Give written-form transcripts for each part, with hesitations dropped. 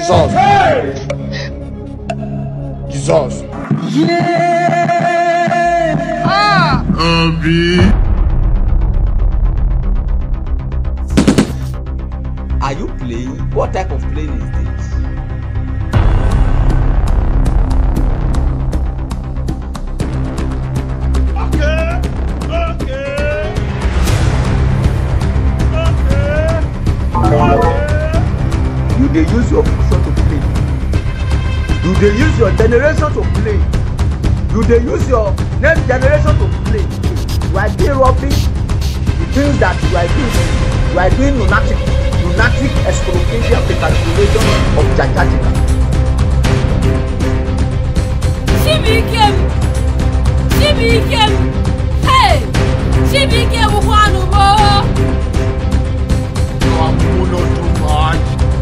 Jesus. Jesus. Yeah. Ah. Abi. Are you playing? What type of playing is this? You dey use your function to play. You dey use your generation to play. You dey use your next generation to play. You are doing rubbish. The things that you are doing lunatic expropriation recalculation of Jajatika. Chibikem, hey, Chibikem one more. You are too much.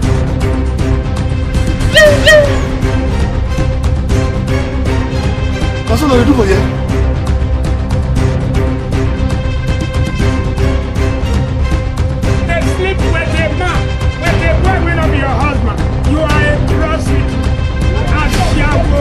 What's what you do for you? They sleep with a man, with a boy will not be your husband. You are a prostitute. AngelYawa.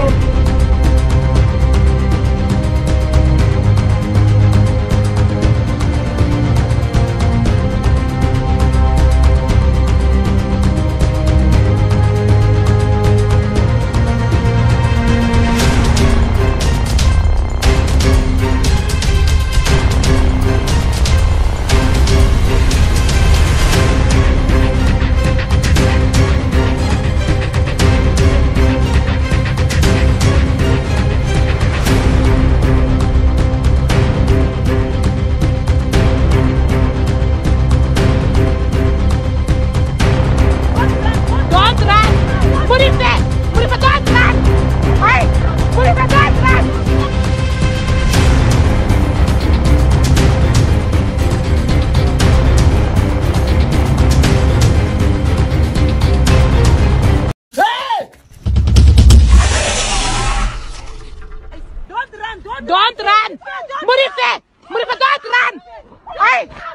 Don't run! Murife, don't run! Hey!